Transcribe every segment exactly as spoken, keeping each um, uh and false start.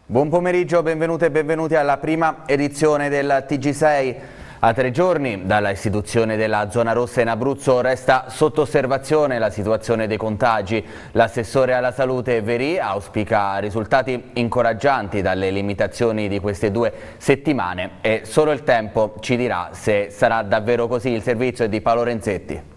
Buon pomeriggio, benvenute e benvenuti alla prima edizione del T G sei. A tre giorni dalla istituzione della zona rossa in Abruzzo resta sotto osservazione la situazione dei contagi. L'assessore alla salute Verì auspica risultati incoraggianti dalle limitazioni di queste due settimane e solo il tempo ci dirà se sarà davvero così. Il servizio è di Paolo Renzetti.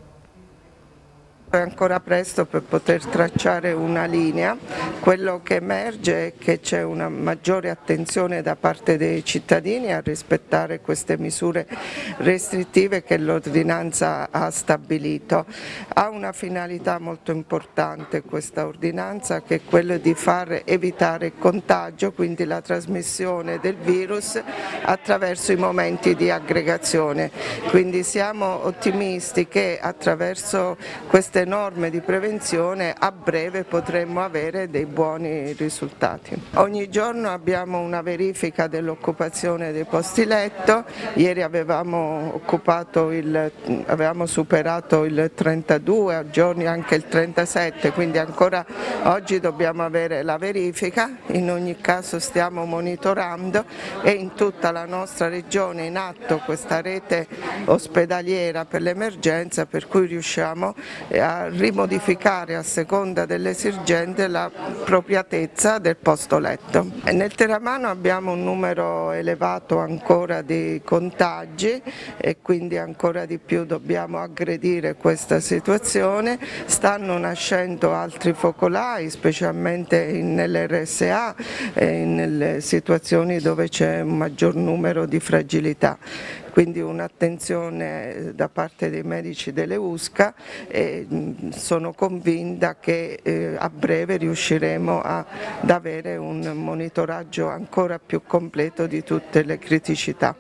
È ancora presto per poter tracciare una linea, quello che emerge è che c'è una maggiore attenzione da parte dei cittadini a rispettare queste misure restrittive che l'ordinanza ha stabilito. Ha una finalità molto importante questa ordinanza, che è quella di far evitare il contagio, quindi la trasmissione del virus attraverso i momenti di aggregazione. Quindi siamo ottimisti che attraverso queste norme di prevenzione a breve potremmo avere dei buoni risultati. Ogni giorno abbiamo una verifica dell'occupazione dei posti letto. Ieri avevamo, occupato il, avevamo superato il trentadue, a giorni anche il trentasette, quindi ancora oggi dobbiamo avere la verifica. In ogni caso stiamo monitorando e in tutta la nostra regione è in atto questa rete ospedaliera per l'emergenza, per cui riusciamo a a rimodificare a seconda dell'esigente l'appropriatezza del posto letto. E nel Terramano abbiamo un numero elevato ancora di contagi e quindi ancora di più dobbiamo aggredire questa situazione. Stanno nascendo altri focolai, specialmente nell'R S A e nelle situazioni dove c'è un maggior numero di fragilità. Quindi un'attenzione da parte dei medici delle U S C A e sono convinta che eh, a breve riusciremo a, ad avere un monitoraggio ancora più completo di tutte le criticità.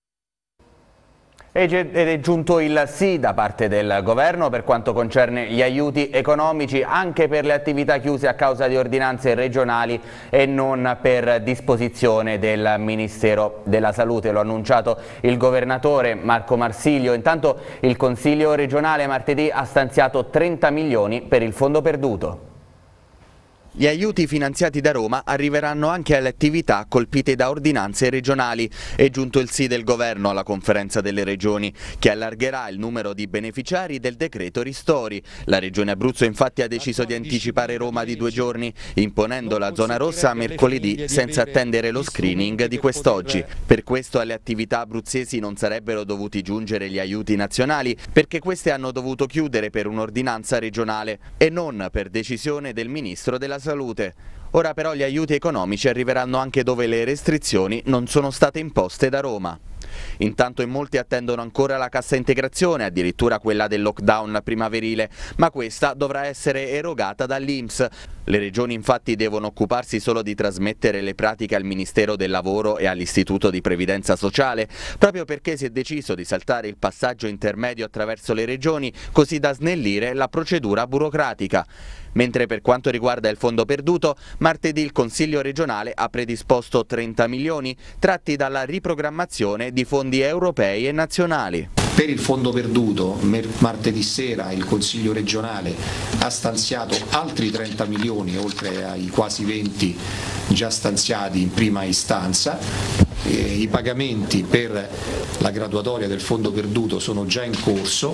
Ed è giunto il sì da parte del Governo per quanto concerne gli aiuti economici anche per le attività chiuse a causa di ordinanze regionali e non per disposizione del Ministero della Salute. Lo ha annunciato il governatore Marco Marsilio. Intanto il Consiglio regionale martedì ha stanziato trenta milioni per il fondo perduto. Gli aiuti finanziati da Roma arriveranno anche alle attività colpite da ordinanze regionali. È giunto il sì del governo alla conferenza delle regioni, che allargherà il numero di beneficiari del decreto ristori. La regione Abruzzo infatti ha deciso di anticipare Roma di due giorni, imponendo la zona rossa a mercoledì senza attendere lo screening di quest'oggi. Per questo alle attività abruzzesi non sarebbero dovuti giungere gli aiuti nazionali, perché queste hanno dovuto chiudere per un'ordinanza regionale e non per decisione del Ministro della Salute. Salute. Ora però gli aiuti economici arriveranno anche dove le restrizioni non sono state imposte da Roma. Intanto in molti attendono ancora la cassa integrazione, addirittura quella del lockdown primaverile, ma questa dovrà essere erogata dall'I N P S. Le regioni infatti devono occuparsi solo di trasmettere le pratiche al Ministero del Lavoro e all'Istituto di Previdenza Sociale, proprio perché si è deciso di saltare il passaggio intermedio attraverso le regioni, così da snellire la procedura burocratica. Mentre per quanto riguarda il fondo perduto, martedì il Consiglio regionale ha predisposto trenta milioni tratti dalla riprogrammazione di fondi europei e nazionali. Per il fondo perduto, martedì sera il Consiglio regionale ha stanziato altri trenta milioni, oltre ai quasi venti già stanziati in prima istanza. I pagamenti per la graduatoria del fondo perduto sono già in corso,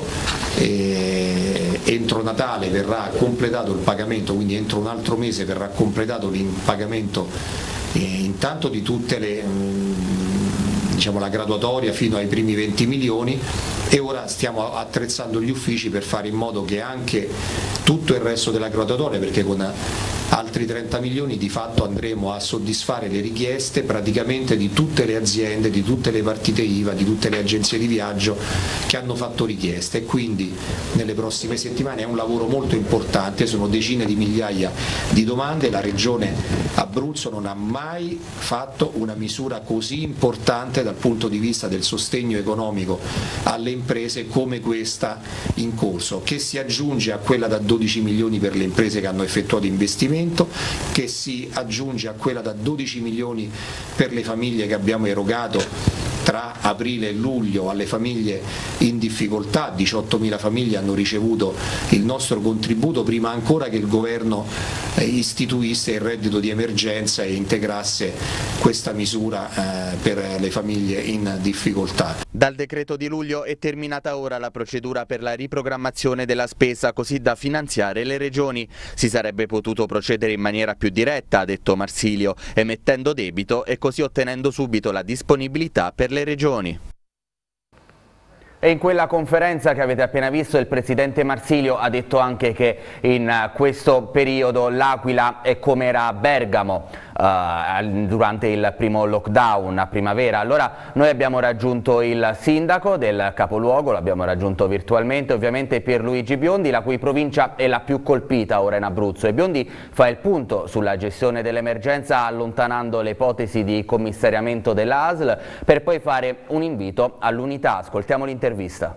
e entro Natale verrà completato il pagamento, quindi entro un altro mese verrà completato il pagamento eh, intanto di tutte le diciamo la graduatoria fino ai primi venti milioni, e ora stiamo attrezzando gli uffici per fare in modo che anche tutto il resto della graduatoria, perché con altri trenta milioni di fatto andremo a soddisfare le richieste praticamente di tutte le aziende, di tutte le partite I V A, di tutte le agenzie di viaggio che hanno fatto richieste, e quindi nelle prossime settimane è un lavoro molto importante, sono decine di migliaia di domande. La Regione Abruzzo non ha mai fatto una misura così importante dal punto di vista del sostegno economico alle imprese come questa in corso, che si aggiunge a quella da dodici milioni per le imprese che hanno effettuato investimento, che si aggiunge a quella da dodici milioni per le famiglie che abbiamo erogato tra aprile e luglio alle famiglie in difficoltà, diciottomila famiglie hanno ricevuto il nostro contributo prima ancora che il governo istituisse il reddito di emergenza e integrasse questa misura eh, per le famiglie in difficoltà. Dal decreto di luglio è terminata ora la procedura per la riprogrammazione della spesa così da finanziare le regioni. Si sarebbe potuto procedere in maniera più diretta, ha detto Marsilio, emettendo debito e così ottenendo subito la disponibilità per le regioni. E in quella conferenza che avete appena visto il presidente Marsilio ha detto anche che in questo periodo l'Aquila è come era Bergamo eh, durante il primo lockdown a primavera. Allora noi abbiamo raggiunto il sindaco del capoluogo, l'abbiamo raggiunto virtualmente, ovviamente Pierluigi Biondi, la cui provincia è la più colpita ora in Abruzzo, e Biondi fa il punto sulla gestione dell'emergenza allontanando le ipotesi di commissariamento dell'A S L per poi fare un invito all'unità. Ascoltiamo l'intervista.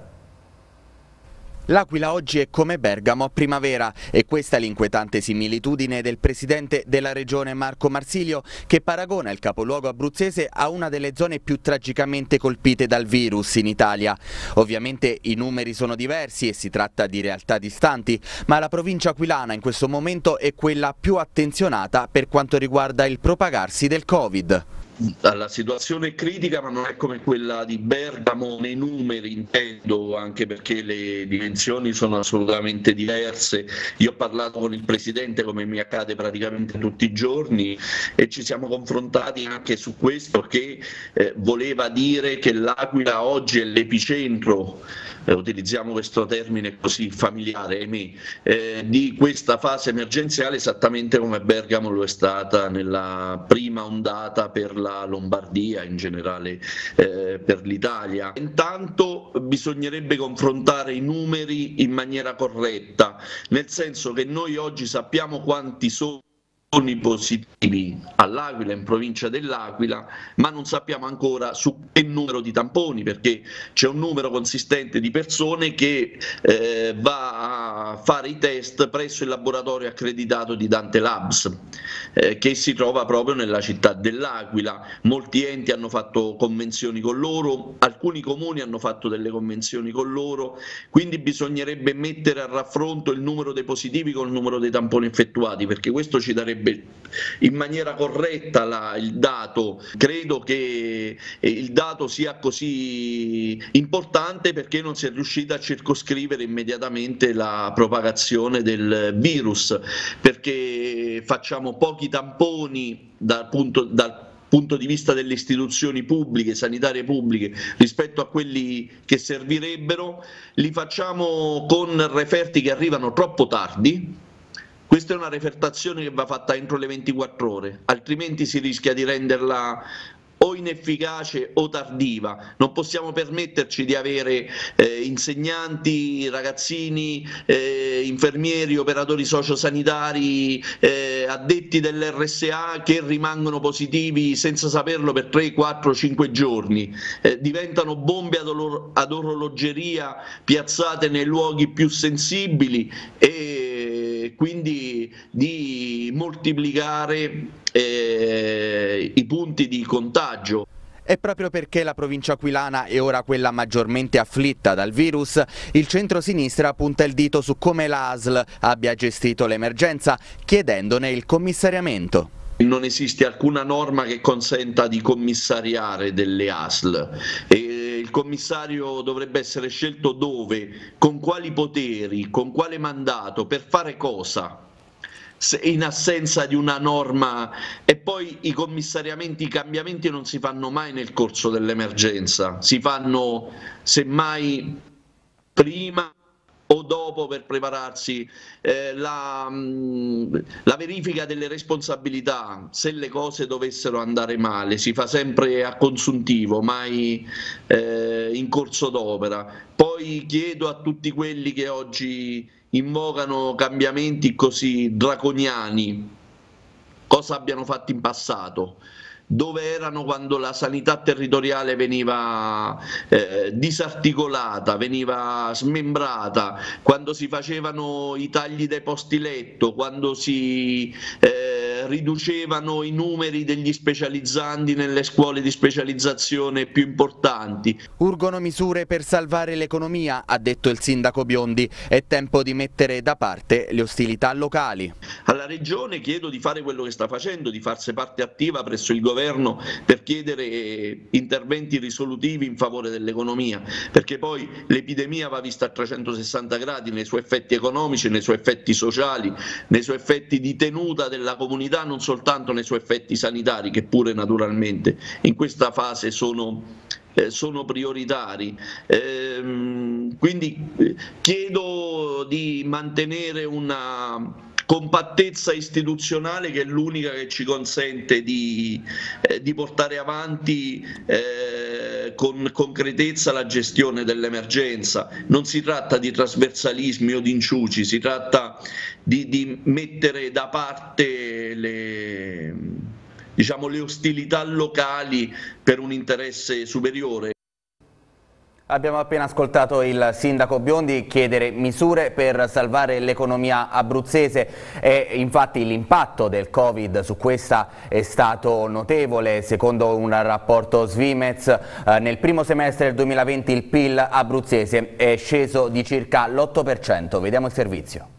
L'Aquila oggi è come Bergamo a primavera e questa è l'inquietante similitudine del presidente della regione Marco Marsilio, che paragona il capoluogo abruzzese a una delle zone più tragicamente colpite dal virus in Italia. Ovviamente i numeri sono diversi e si tratta di realtà distanti, ma la provincia aquilana in questo momento è quella più attenzionata per quanto riguarda il propagarsi del Covid. La situazione è critica, ma non è come quella di Bergamo nei numeri, intendo, anche perché le dimensioni sono assolutamente diverse. Io ho parlato con il Presidente, come mi accade praticamente tutti i giorni, e ci siamo confrontati anche su questo, che eh, voleva dire che l'Aquila oggi è l'epicentro, eh, utilizziamo questo termine così familiare, ahimè, eh, di questa fase emergenziale, esattamente come Bergamo lo è stata nella prima ondata per la la Lombardia, in generale eh, per l'Italia. Intanto bisognerebbe confrontare i numeri in maniera corretta, nel senso che noi oggi sappiamo quanti sono i positivi all'Aquila, in provincia dell'Aquila, ma non sappiamo ancora su che numero di tamponi, perché c'è un numero consistente di persone che eh, va a fare i test presso il laboratorio accreditato di Dante Labs, eh, che si trova proprio nella città dell'Aquila. Molti enti hanno fatto convenzioni con loro, alcuni comuni hanno fatto delle convenzioni con loro, quindi bisognerebbe mettere a raffronto il numero dei positivi con il numero dei tamponi effettuati, perché questo ci darebbe in maniera corretta la, il dato. Credo che il dato sia così importante perché non si è riuscita a circoscrivere immediatamente la propagazione del virus, perché facciamo pochi tamponi dal punto, dal punto di vista delle istituzioni pubbliche, sanitarie pubbliche, rispetto a quelli che servirebbero, li facciamo con referti che arrivano troppo tardi. Questa è una refertazione che va fatta entro le ventiquattro ore, altrimenti si rischia di renderla o inefficace o tardiva. Non possiamo permetterci di avere eh, insegnanti, ragazzini, eh, infermieri, operatori sociosanitari, eh, addetti dell'R S A che rimangono positivi senza saperlo per tre, quattro, cinque giorni. Eh, diventano bombe ad, or- ad orologeria piazzate nei luoghi più sensibili, e quindi di moltiplicare eh, i punti di contagio. E proprio perché la provincia aquilana è ora quella maggiormente afflitta dal virus, il centro-sinistra punta il dito su come l'A S L abbia gestito l'emergenza, chiedendone il commissariamento. Non esiste alcuna norma che consenta di commissariare delle A S L. E il commissario dovrebbe essere scelto dove, con quali poteri, con quale mandato, per fare cosa, in assenza di una norma. E poi i commissariamenti, i cambiamenti non si fanno mai nel corso dell'emergenza, si fanno semmai prima o dopo, per prepararsi. Eh, la, mh, la verifica delle responsabilità, se le cose dovessero andare male, si fa sempre a consuntivo, mai eh, in corso d'opera. Poi chiedo a tutti quelli che oggi invocano cambiamenti così draconiani cosa abbiano fatto in passato, dove erano quando la sanità territoriale veniva eh, disarticolata, veniva smembrata, quando si facevano i tagli dei posti letto, quando si eh, eh, riducevano i numeri degli specializzandi nelle scuole di specializzazione più importanti. Urgono misure per salvare l'economia, ha detto il sindaco Biondi, è tempo di mettere da parte le ostilità locali. Alla Regione chiedo di fare quello che sta facendo, di farsi parte attiva presso il governo per chiedere interventi risolutivi in favore dell'economia, perché poi l'epidemia va vista a trecentosessanta gradi nei suoi effetti economici, nei suoi effetti sociali, nei suoi effetti di tenuta della comunità, non soltanto nei suoi effetti sanitari, che pure naturalmente in questa fase sono eh, sono prioritari. Ehm, quindi eh, chiedo di mantenere una compattezza istituzionale che è l'unica che ci consente di, eh, di portare avanti eh, con concretezza la gestione dell'emergenza. Non si tratta di trasversalismi o di inciuci, si tratta di, di mettere da parte le, diciamo, le ostilità locali per un interesse superiore. Abbiamo appena ascoltato il sindaco Biondi chiedere misure per salvare l'economia abruzzese e infatti l'impatto del Covid su questa è stato notevole. Secondo un rapporto Svimez eh, nel primo semestre del duemilaventi il P I L abruzzese è sceso di circa l'otto per cento. Vediamo il servizio.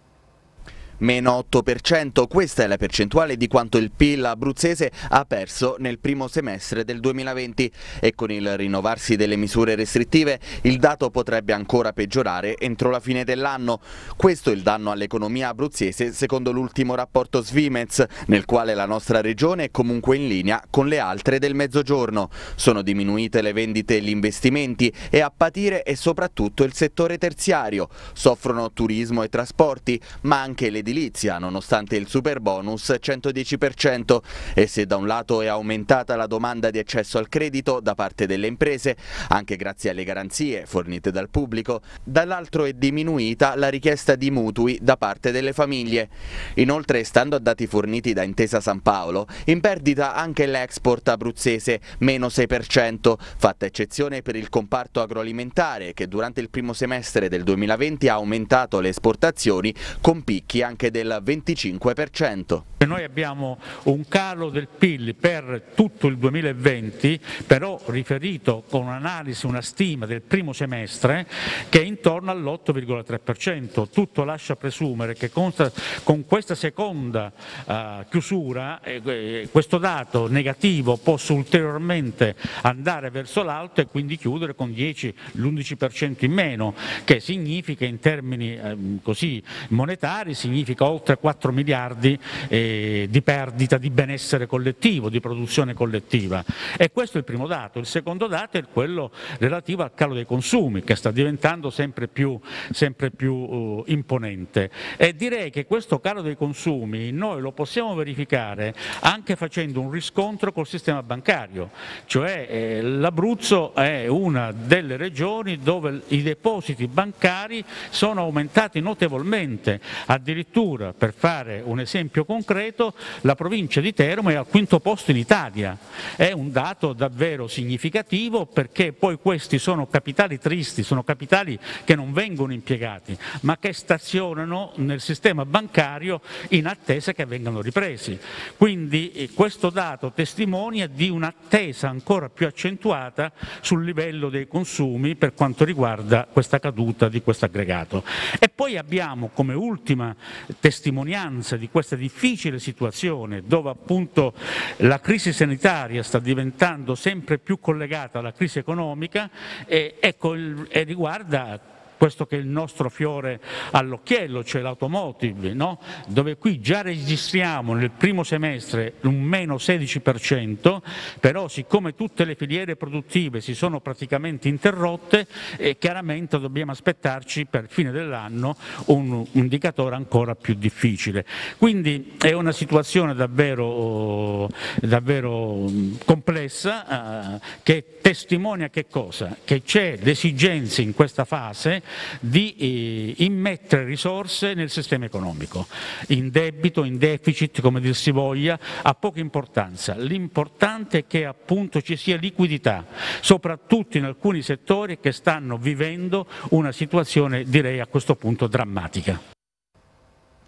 Meno otto per cento, questa è la percentuale di quanto il P I L abruzzese ha perso nel primo semestre del duemilaventi e con il rinnovarsi delle misure restrittive il dato potrebbe ancora peggiorare entro la fine dell'anno. Questo è il danno all'economia abruzzese secondo l'ultimo rapporto Svimez, nel quale la nostra regione è comunque in linea con le altre del Mezzogiorno. Sono diminuite le vendite e gli investimenti e a patire è soprattutto il settore terziario. Soffrono turismo e trasporti, ma anche le edilizia, nonostante il super bonus centodieci per cento. E se da un lato è aumentata la domanda di accesso al credito da parte delle imprese, anche grazie alle garanzie fornite dal pubblico, dall'altro è diminuita la richiesta di mutui da parte delle famiglie. Inoltre, stando a dati forniti da Intesa San Paolo, in perdita anche l'export abruzzese, meno sei per cento, fatta eccezione per il comparto agroalimentare che durante il primo semestre del duemilaventi ha aumentato le esportazioni con picchi anche anche del venticinque per cento. Noi abbiamo un calo del P I L per tutto il duemilaventi, però riferito con un'analisi, una stima del primo semestre che è intorno all'otto virgola tre per cento. Tutto lascia presumere che con, con questa seconda uh, chiusura eh, questo dato negativo possa ulteriormente andare verso l'alto e quindi chiudere con dieci l'undici per cento in meno, che significa in termini eh, così monetari, significa oltre quattro miliardi eh, di perdita di benessere collettivo, di produzione collettiva. E questo è il primo dato. Il secondo dato è quello relativo al calo dei consumi, che sta diventando sempre più, sempre più uh, imponente. E direi che questo calo dei consumi noi lo possiamo verificare anche facendo un riscontro col sistema bancario, cioè eh, l'Abruzzo è una delle regioni dove i depositi bancari sono aumentati notevolmente, addirittura, per fare un esempio concreto, la provincia di Teramo è al quinto posto in Italia. È un dato davvero significativo, perché poi questi sono capitali tristi, sono capitali che non vengono impiegati ma che stazionano nel sistema bancario in attesa che vengano ripresi. Quindi eh, questo dato testimonia di un'attesa ancora più accentuata sul livello dei consumi per quanto riguarda questa caduta di questo aggregato. E poi abbiamo come ultima testimonianza di questa difficile situazione, dove appunto la crisi sanitaria sta diventando sempre più collegata alla crisi economica e, ecco, il, e riguarda questo che è il nostro fiore all'occhiello, cioè l'automotive, no? Dove qui già registriamo nel primo semestre un meno sedici per cento, però siccome tutte le filiere produttive si sono praticamente interrotte, eh, chiaramente dobbiamo aspettarci per fine dell'anno un, un indicatore ancora più difficile. Quindi è una situazione davvero, davvero complessa, eh, che testimonia che cosa? Che c'è l'esigenza in questa fase di eh, immettere risorse nel sistema economico, in debito, in deficit, come dir si voglia, ha poca importanza. L'importante è che appunto ci sia liquidità, soprattutto in alcuni settori che stanno vivendo una situazione, direi a questo punto, drammatica.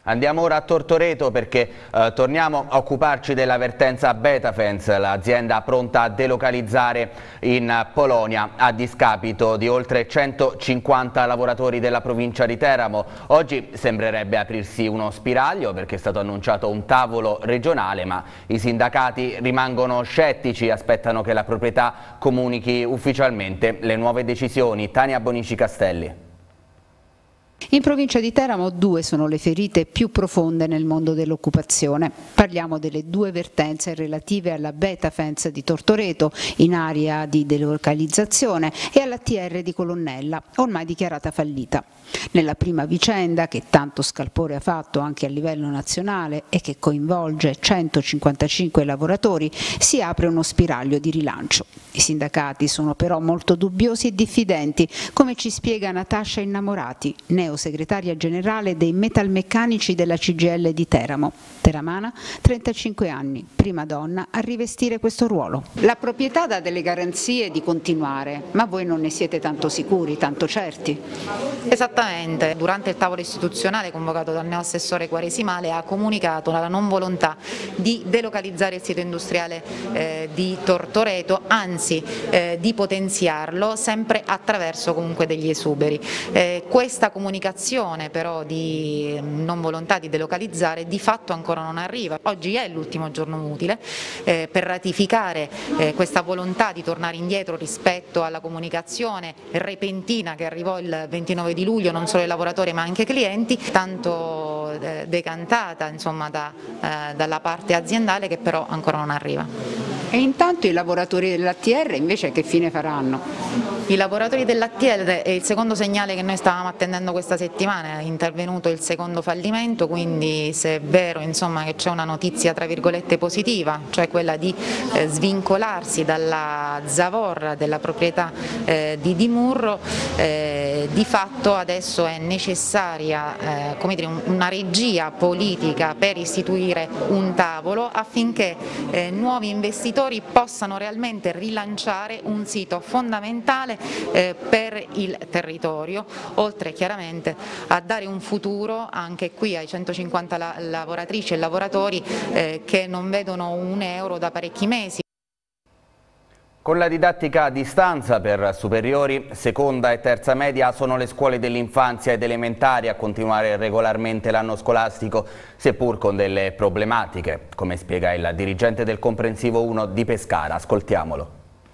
Andiamo ora a Tortoreto perché eh, torniamo a occuparci della vertenza Betafence, l'azienda pronta a delocalizzare in Polonia a discapito di oltre centocinquanta lavoratori della provincia di Teramo. Oggi sembrerebbe aprirsi uno spiraglio perché è stato annunciato un tavolo regionale, ma i sindacati rimangono scettici, aspettano che la proprietà comunichi ufficialmente le nuove decisioni. Tania Bonici Castelli. In provincia di Teramo due sono le ferite più profonde nel mondo dell'occupazione. Parliamo delle due vertenze relative alla Betafence di Tortoreto in area di delocalizzazione e alla T R di Colonnella, ormai dichiarata fallita. Nella prima vicenda, che tanto scalpore ha fatto anche a livello nazionale e che coinvolge centocinquantacinque lavoratori, si apre uno spiraglio di rilancio. I sindacati sono però molto dubbiosi e diffidenti, come ci spiega Natascia Innamorati, neosegretaria generale dei metalmeccanici della C G I L di Teramo. Teramana, trentacinque anni, prima donna a rivestire questo ruolo. La proprietà dà delle garanzie di continuare, ma voi non ne siete tanto sicuri, tanto certi? Esattamente, durante il tavolo istituzionale convocato dal neoassessore Quaresimale ha comunicato la non volontà di delocalizzare il sito industriale eh, di Tortoreto, anzi eh, di potenziarlo sempre attraverso comunque degli esuberi. Eh, questa comunicazione però di non volontà di delocalizzare di fatto ancora non arriva. Oggi è l'ultimo giorno utile eh, per ratificare eh, questa volontà di tornare indietro rispetto alla comunicazione repentina che arrivò il ventinove di luglio non solo ai lavoratori ma anche ai clienti, tanto eh, decantata insomma, da, eh, dalla parte aziendale, che però ancora non arriva. E intanto i lavoratori dell'A T R invece che fine faranno? I lavoratori dell'A T R è il secondo segnale che noi stavamo attendendo questa settimana, è intervenuto il secondo fallimento, quindi se è vero insomma, che c'è una notizia tra virgolette positiva, cioè quella di eh, svincolarsi dalla zavorra della proprietà eh, di Dimurro, eh, di fatto adesso è necessaria eh, come dire, una regia politica per istituire un tavolo affinché eh, nuovi investitori possano realmente rilanciare un sito fondamentale Eh, per il territorio, oltre chiaramente a dare un futuro anche qui ai centocinquanta la lavoratrici e lavoratori eh, che non vedono un euro da parecchi mesi. Con la didattica a distanza per superiori, seconda e terza media sono le scuole dell'infanzia ed elementari a continuare regolarmente l'anno scolastico, seppur con delle problematiche, come spiega il dirigente del comprensivo uno di Pescara. Ascoltiamolo.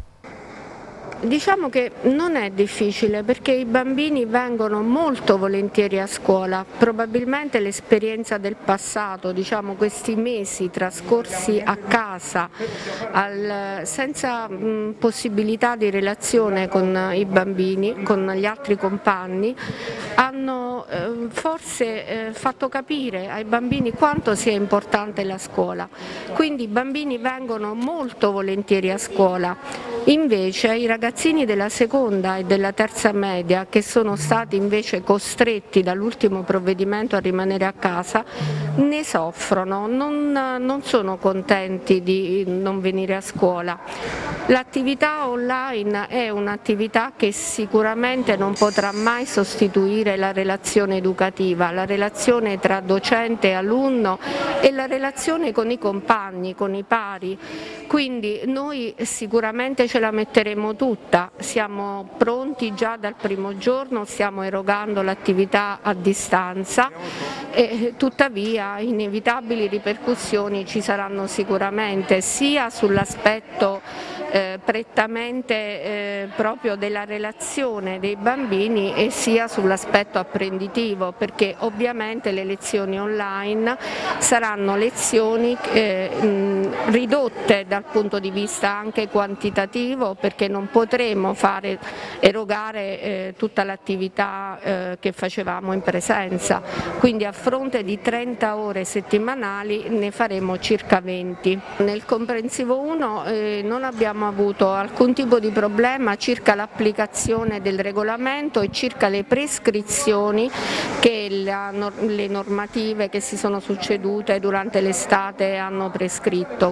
Diciamo che non è difficile perché i bambini vengono molto volentieri a scuola, probabilmente l'esperienza del passato, diciamo questi mesi trascorsi a casa al, senza mh, possibilità di relazione con i bambini, con gli altri compagni, hanno eh, forse eh, fatto capire ai bambini quanto sia importante la scuola, quindi i bambini vengono molto volentieri a scuola, invece i ragazzini della seconda e della terza media che sono stati invece costretti dall'ultimo provvedimento a rimanere a casa ne soffrono, non, non sono contenti di non venire a scuola. L'attività online è un'attività che sicuramente non potrà mai sostituire la relazione educativa, la relazione tra docente e alunno e la relazione con i compagni, con i pari, quindi noi sicuramente ce la metteremo tutta, siamo pronti già dal primo giorno, stiamo erogando l'attività a distanza e tuttavia inevitabili ripercussioni ci saranno sicuramente sia sull'aspetto eh, prettamente eh, proprio della relazione dei bambini e sia sull'aspetto apprenditivo, perché ovviamente le lezioni online saranno lezioni eh, mh, ridotte dal punto di vista anche quantitativo, perché non potremo fare, erogare eh, tutta l'attività eh, che facevamo in presenza, quindi a fronte di trenta ore settimanali ne faremo circa venti. Nel comprensivo uno eh, non abbiamo avuto alcun tipo di problema circa l'applicazione del regolamento e circa le prescrizioni che la, le normative che si sono succedute durante l'estate hanno prescritto.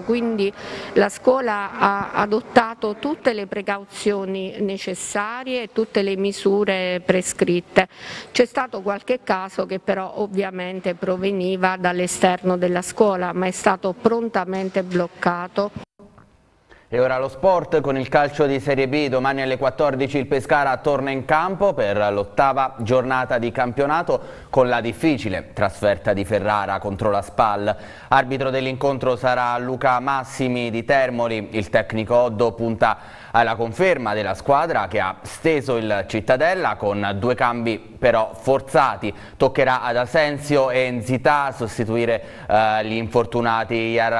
passato, quindi la scuola ha adottato tutte le precauzioni necessarie e tutte le misure prescritte. C'è stato qualche caso che però ovviamente proveniva dall'esterno della scuola, ma è stato prontamente bloccato. E ora lo sport con il calcio di Serie B. Domani alle quattordici il Pescara torna in campo per l'ottava giornata di campionato con la difficile trasferta di Ferrara contro la Spal. Arbitro dell'incontro sarà Luca Massimi di Termoli. Il tecnico Oddo punta alla conferma della squadra che ha steso il Cittadella con due cambi però forzati. Toccherà ad Asensio e Nzita sostituire eh, gli infortunati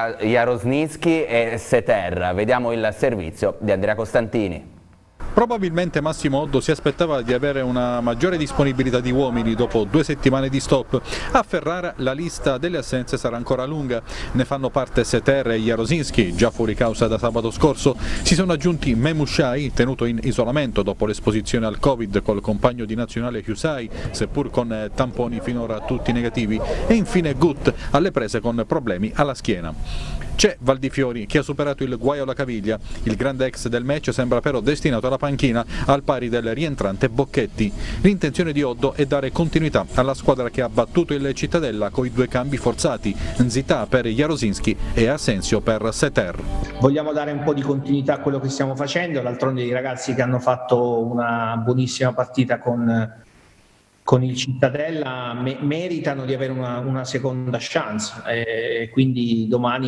Jarosnicki e Seter. Vediamo il servizio di Andrea Costantini. Probabilmente Massimo Oddo si aspettava di avere una maggiore disponibilità di uomini dopo due settimane di stop. A Ferrara la lista delle assenze sarà ancora lunga, ne fanno parte Seter e Jarosinski, già fuori causa da sabato scorso. Si sono aggiunti Memushai, tenuto in isolamento dopo l'esposizione al Covid col compagno di nazionale Husai, seppur con tamponi finora tutti negativi, e infine Gut, alle prese con problemi alla schiena. C'è Valdifiori che ha superato il guaio alla caviglia. Il grande ex del match sembra però destinato alla panchina al pari del rientrante Bocchetti. L'intenzione di Oddo è dare continuità alla squadra che ha battuto il Cittadella con i due cambi forzati, Nzita per Jarosinski e Asensio per Seter. Vogliamo dare un po' di continuità a quello che stiamo facendo, d'altronde i ragazzi che hanno fatto una buonissima partita con con il Cittadella me meritano di avere una, una seconda chance, e quindi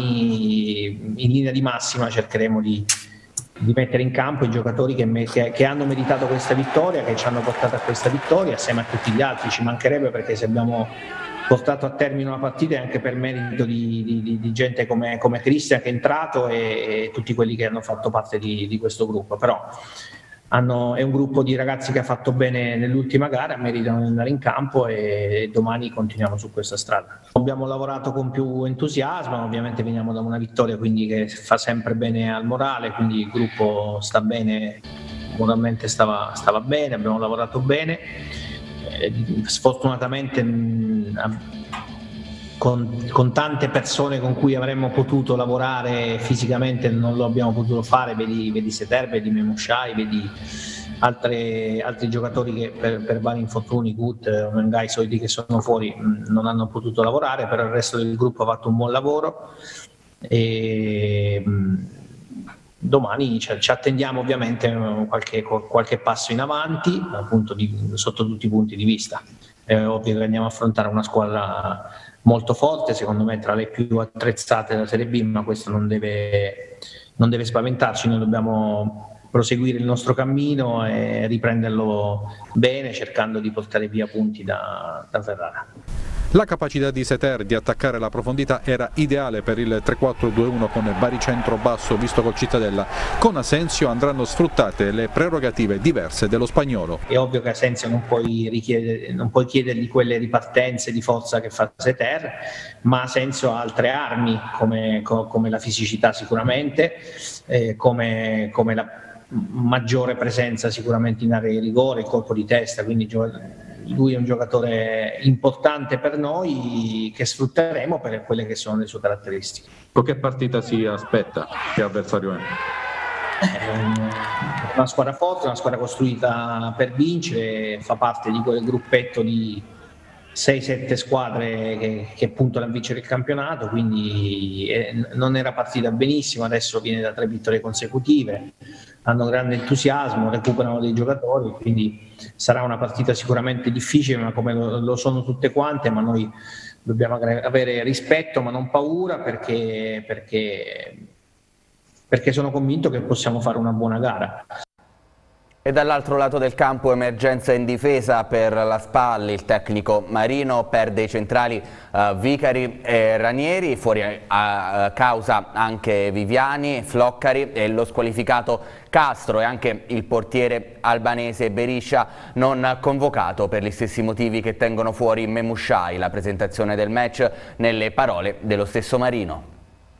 domani in linea di massima cercheremo di, di mettere in campo i giocatori che, me che, che hanno meritato questa vittoria, che ci hanno portato a questa vittoria, assieme a tutti gli altri. Ci mancherebbe, perché se abbiamo portato a termine una partita è anche per merito di, di, di gente come, come Cristian che è entrato e, e tutti quelli che hanno fatto parte di, di questo gruppo. Però Hanno, è un gruppo di ragazzi che ha fatto bene nell'ultima gara, meritano di andare in campo e domani continuiamo su questa strada. Abbiamo lavorato con più entusiasmo, ovviamente veniamo da una vittoria, quindi che fa sempre bene al morale, quindi il gruppo sta bene, moralmente stava, stava bene, abbiamo lavorato bene. Eh, sfortunatamente mh, Con, con tante persone con cui avremmo potuto lavorare fisicamente non lo abbiamo potuto fare, vedi, vedi Seter, vedi Memushai, vedi altre, altri giocatori che per, per vari infortuni, Gut, Mengai, soliti che sono fuori, non hanno potuto lavorare, però il resto del gruppo ha fatto un buon lavoro e domani ci, ci attendiamo ovviamente qualche, qualche passo in avanti, appunto di, sotto tutti i punti di vista. È ovvio che andiamo a affrontare una squadra molto forte, secondo me tra le più attrezzate della Serie B, ma questo non deve, non deve spaventarci. Noi dobbiamo proseguire il nostro cammino e riprenderlo bene, cercando di portare via punti da, da Ferrara. La capacità di Seter di attaccare la profondità era ideale per il tre quattro due uno con baricentro basso visto col Cittadella. Con Asensio andranno sfruttate le prerogative diverse dello spagnolo. È ovvio che Asensio non puoi, richiedere, non puoi chiedergli quelle ripartenze di forza che fa Seter, ma Asensio ha altre armi come, come la fisicità sicuramente, eh, come, come la maggiore presenza sicuramente in area di rigore, il colpo di testa, quindi lui è un giocatore importante per noi che sfrutteremo per quelle che sono le sue caratteristiche. Con che partita si aspetta? Che avversario è? È una squadra forte, una squadra costruita per vincere, fa parte di quel gruppetto di sei sette squadre che, che puntano a vincere il campionato, quindi eh, non era partita benissimo, adesso viene da tre vittorie consecutive, hanno grande entusiasmo, recuperano dei giocatori, quindi sarà una partita sicuramente difficile, ma come lo, lo sono tutte quante, ma noi dobbiamo avere rispetto ma non paura, perché, perché, perché sono convinto che possiamo fare una buona gara. E dall'altro lato del campo emergenza in difesa per la Spal, il tecnico Marino perde i centrali uh, Vicari e Ranieri, fuori a uh, causa anche Viviani, Floccari e lo squalificato Castro, e anche il portiere albanese Beriscia non convocato per gli stessi motivi che tengono fuori Memushai. La presentazione del match nelle parole dello stesso Marino.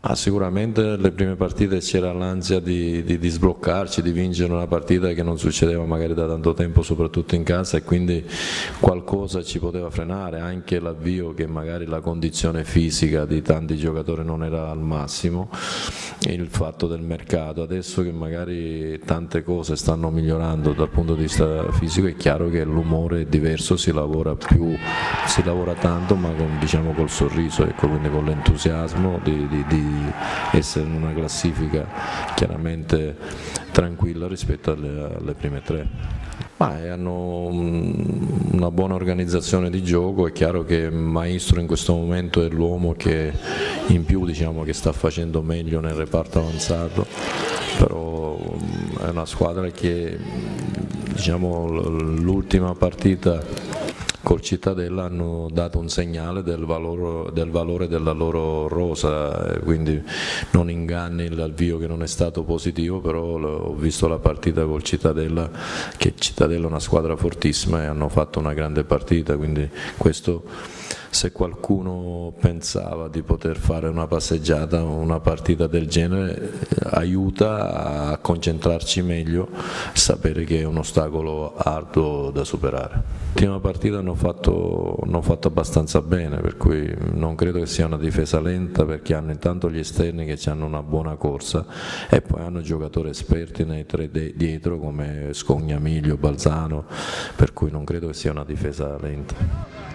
Ah, sicuramente le prime partite c'era l'ansia di, di, di sbloccarci, di vincere una partita che non succedeva magari da tanto tempo, soprattutto in casa, e quindi qualcosa ci poteva frenare, anche l'avvio che magari la condizione fisica di tanti giocatori non era al massimo, il fatto del mercato. Adesso che magari tante cose stanno migliorando dal punto di vista fisico, è chiaro che l'umore è diverso, si lavora più, si lavora tanto, ma con, diciamo, col sorriso, ecco, quindi con l'entusiasmo di, di, di essere in una classifica chiaramente tranquilla rispetto alle, alle prime tre. Ma hanno una buona organizzazione di gioco, è chiaro che Maestro in questo momento è l'uomo che in più, diciamo, che sta facendo meglio nel reparto avanzato, però è una squadra che, diciamo, l'ultima partita col Cittadella hanno dato un segnale del valore, del valore della loro rosa, quindi non inganni l'avvio che non è stato positivo, però ho visto la partita col Cittadella, che Cittadella è una squadra fortissima e hanno fatto una grande partita, quindi questo, se qualcuno pensava di poter fare una passeggiata, una partita del genere, aiuta a concentrarci meglio, sapere che è un ostacolo arduo da superare. L'ultima partita hanno fatto, hanno fatto abbastanza bene, per cui non credo che sia una difesa lenta, perché hanno intanto gli esterni che hanno una buona corsa e poi hanno giocatori esperti nei tre dietro come Scognamiglio, Balzano, per cui non credo che sia una difesa lenta.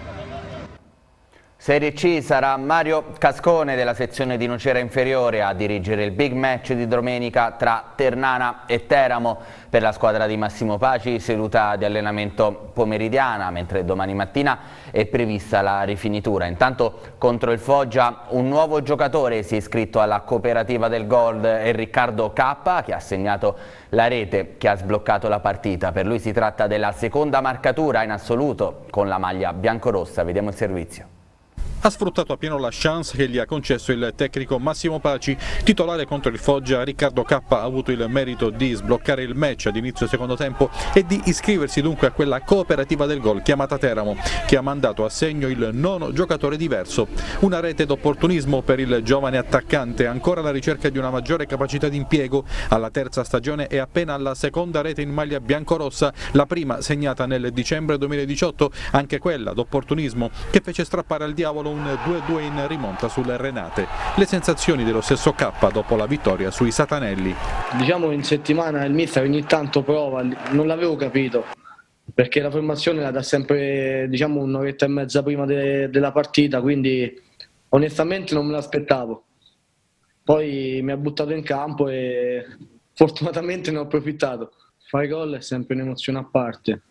Serie C sarà Mario Cascone della sezione di Nocera Inferiore a dirigere il big match di domenica tra Ternana e Teramo. Per la squadra di Massimo Paci seduta di allenamento pomeridiana, mentre domani mattina è prevista la rifinitura. Intanto contro il Foggia un nuovo giocatore si è iscritto alla cooperativa del Gold, è Riccardo K, che ha segnato la rete che ha sbloccato la partita. Per lui si tratta della seconda marcatura in assoluto con la maglia biancorossa. Vediamo il servizio. Ha sfruttato appieno la chance che gli ha concesso il tecnico Massimo Paci. Titolare contro il Foggia, Riccardo K ha avuto il merito di sbloccare il match ad inizio secondo tempo e di iscriversi dunque a quella cooperativa del gol chiamata Teramo, che ha mandato a segno il nono giocatore diverso. Una rete d'opportunismo per il giovane attaccante, ancora alla ricerca di una maggiore capacità di impiego. Alla terza stagione è appena alla seconda rete in maglia biancorossa, la prima segnata nel dicembre duemiladiciotto, anche quella d'opportunismo che fece strappare al diavolo un due a due in rimonta sulle Renate. Le sensazioni dello stesso K dopo la vittoria sui Satanelli. Diciamo in settimana il mister ogni tanto prova, non l'avevo capito, perché la formazione la dà sempre, diciamo, un'oretta e mezza prima de della partita, quindi onestamente non me l'aspettavo. Poi mi ha buttato in campo e fortunatamente ne ho approfittato. Fare gol è sempre un'emozione a parte.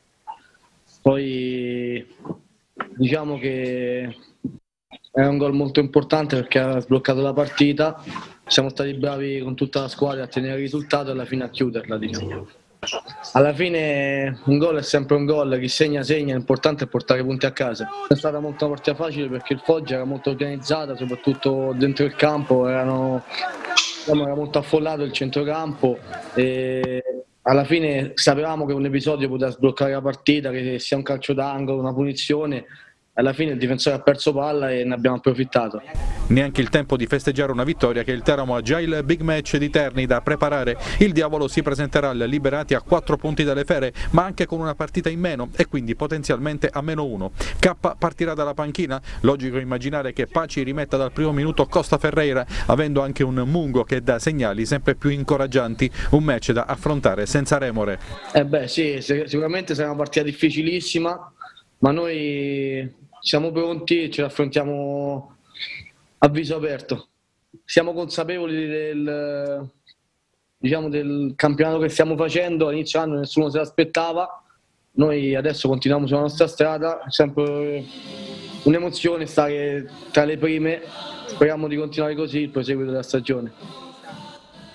Poi diciamo che è un gol molto importante perché ha sbloccato la partita, siamo stati bravi con tutta la squadra a tenere il risultato e alla fine a chiuderla, diciamo. Alla fine un gol è sempre un gol, chi segna segna, l'importante è portare punti a casa. È stata molto una partita facile perché il Foggia era molto organizzata, soprattutto dentro il campo, erano, diciamo, era molto affollato il centrocampo e alla fine sapevamo che un episodio poteva sbloccare la partita, che sia un calcio d'angolo, una punizione. Alla fine il difensore ha perso palla e ne abbiamo approfittato. Neanche il tempo di festeggiare una vittoria che il Teramo ha già il big match di Terni da preparare. Il Diavolo si presenterà al Liberati a quattro punti dalle Fere, ma anche con una partita in meno e quindi potenzialmente a meno uno. K partirà dalla panchina, logico immaginare che Paci rimetta dal primo minuto Costa Ferreira, avendo anche un Mungo che dà segnali sempre più incoraggianti, un match da affrontare senza remore. Eh beh sì, sicuramente sarà una partita difficilissima, ma noi siamo pronti e ce l'affrontiamo a viso aperto. Siamo consapevoli del, diciamo, del campionato che stiamo facendo, all'inizio anno nessuno se l'aspettava, noi adesso continuiamo sulla nostra strada, è sempre un'emozione stare tra le prime, speriamo di continuare così il proseguito della stagione.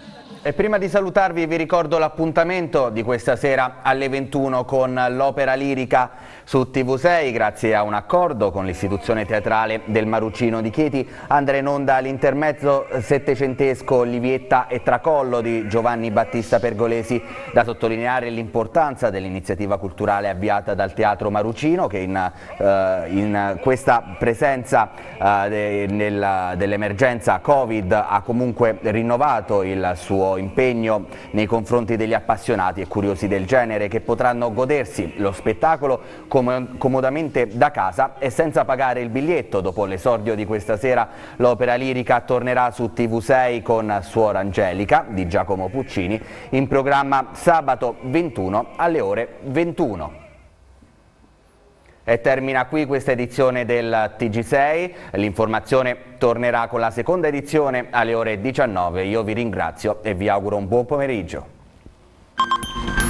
E prima di salutarvi vi ricordo l'appuntamento di questa sera alle ventuno con l'opera lirica su T V sei. Grazie a un accordo con l'istituzione teatrale del Marucino di Chieti andrà in onda l'intermezzo settecentesco Livietta e Tracollo di Giovanni Battista Pergolesi. Da sottolineare l'importanza dell'iniziativa culturale avviata dal Teatro Marucino, che in, eh, in questa presenza eh, de, dell'emergenza Covid ha comunque rinnovato il suo impegno nei confronti degli appassionati e curiosi del genere, che potranno godersi lo spettacolo com comodamente da casa e senza pagare il biglietto. Dopo l'esordio di questa sera l'opera lirica tornerà su T V sei con Suor Angelica di Giacomo Puccini, in programma sabato ventuno alle ore ventuno. E termina qui questa edizione del T G sei, l'informazione tornerà con la seconda edizione alle ore diciannove. Io vi ringrazio e vi auguro un buon pomeriggio.